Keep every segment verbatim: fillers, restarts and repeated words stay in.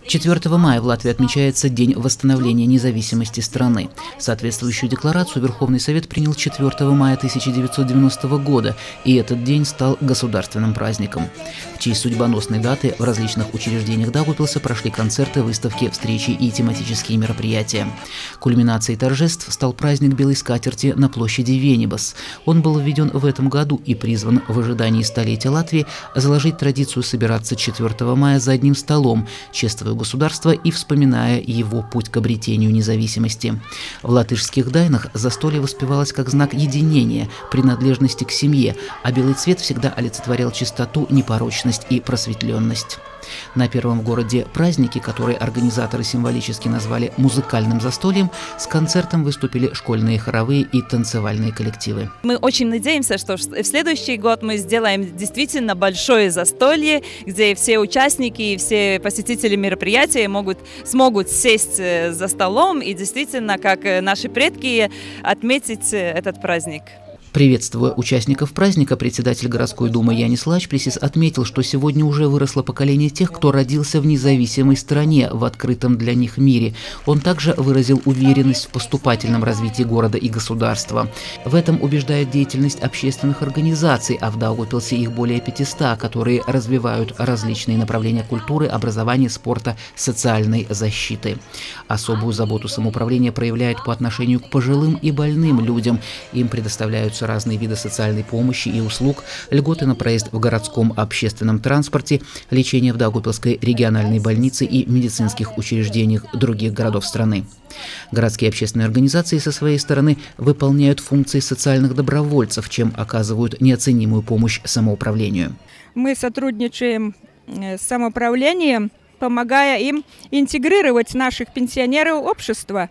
четвёртого мая в Латвии отмечается День восстановления независимости страны. Соответствующую декларацию Верховный Совет принял четвёртого мая тысяча девятьсот девяностого года, и этот день стал государственным праздником. В честь судьбоносной даты в различных учреждениях Даугавпилса прошли концерты, выставки, встречи и тематические мероприятия. Кульминацией торжеств стал праздник белой скатерти на площади Венибас. Он был введен в этом году и призван в ожидании столетия Латвии заложить традицию собираться четвёртого мая за одним столом, чествуя государства и вспоминая его путь к обретению независимости. В латышских дайнах застолье воспевалось как знак единения, принадлежности к семье, а белый цвет всегда олицетворял чистоту, непорочность и просветленность. На первом в городе празднике, который организаторы символически назвали музыкальным застольем, с концертом выступили школьные хоровые и танцевальные коллективы. Мы очень надеемся, что в следующий год мы сделаем действительно большое застолье, где все участники и все посетители мероприятия могут, смогут сесть за столом и действительно, как наши предки, отметить этот праздник. Приветствуя участников праздника, председатель городской думы Янис Лачплисис отметил, что сегодня уже выросло поколение тех, кто родился в независимой стране, в открытом для них мире. Он также выразил уверенность в поступательном развитии города и государства. В этом убеждает деятельность общественных организаций, а в Даугавпилсе их более пятисот, которые развивают различные направления культуры, образования, спорта, социальной защиты. Особую заботу самоуправление проявляет по отношению к пожилым и больным людям. Им предоставляются разные виды социальной помощи и услуг, льготы на проезд в городском общественном транспорте, лечение в Даугавпилской региональной больнице и медицинских учреждениях других городов страны. Городские общественные организации со своей стороны выполняют функции социальных добровольцев, чем оказывают неоценимую помощь самоуправлению. Мы сотрудничаем с самоуправлением, помогая им интегрировать наших пенсионеров в общество.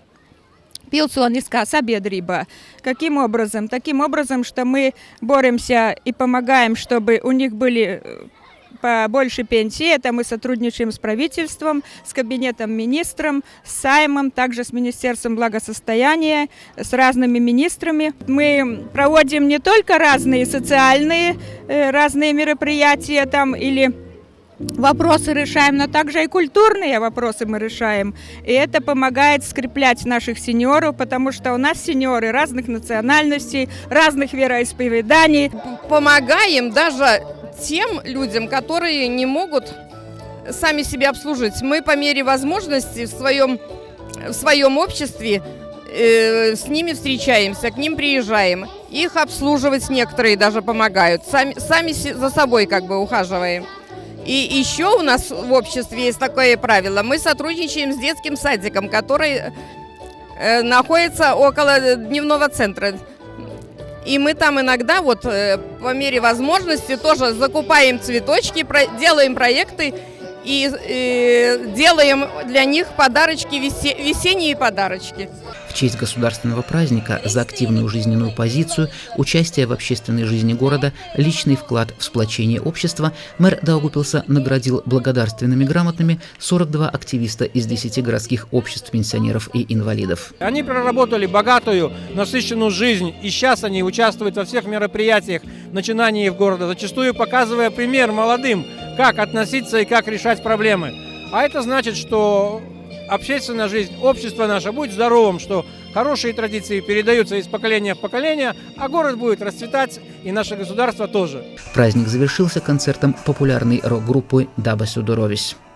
Пилсониская sabiedrība. Каким образом? Таким образом, что мы боремся и помогаем, чтобы у них были побольше пенсии. Это мы сотрудничаем с правительством, с кабинетом министром, с Саймом, также с Министерством благосостояния, с разными министрами. Мы проводим не только разные социальные, разные мероприятия там или вопросы решаем, но также и культурные вопросы мы решаем. И это помогает скреплять наших сеньоров, потому что у нас сеньоры разных национальностей, разных вероисповеданий. Помогаем даже тем людям, которые не могут сами себя обслужить. Мы по мере возможности в своем, в своем обществе э, с ними встречаемся, к ним приезжаем. Их обслуживать некоторые даже помогают. Сами, сами за собой как бы ухаживаем. И еще у нас в обществе есть такое правило. Мы сотрудничаем с детским садиком, который э, находится около дневного центра. И мы там иногда, вот э, по мере возможности, тоже закупаем цветочки, про, делаем проекты и э, делаем для них подарочки, весе, весенние подарочки. В честь государственного праздника за активную жизненную позицию, участие в общественной жизни города, личный вклад в сплочение общества мэр Даугавпилса наградил благодарственными грамотами сорок два активиста из десяти городских обществ пенсионеров и инвалидов. Они проработали богатую, насыщенную жизнь, и сейчас они участвуют во всех мероприятиях, начинаниях города, зачастую показывая пример молодым, как относиться и как решать проблемы. А это значит, что общественная жизнь, общество наше будет здоровым, что хорошие традиции передаются из поколения в поколение, а город будет расцветать, и наше государство тоже. Праздник завершился концертом популярной рок-группы «Дабас Удоровис».